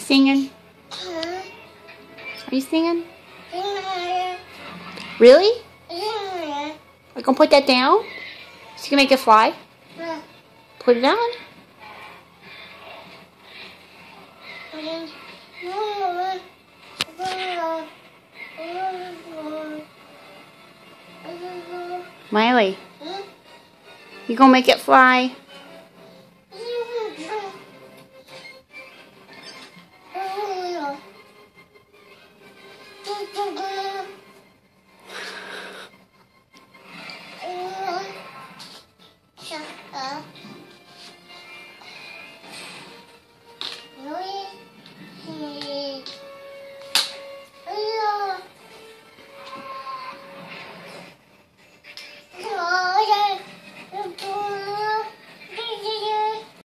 singing? Are you singing? Really? Are you gonna put that down? So you can make it fly? Put it on. Miley, you gonna make it fly?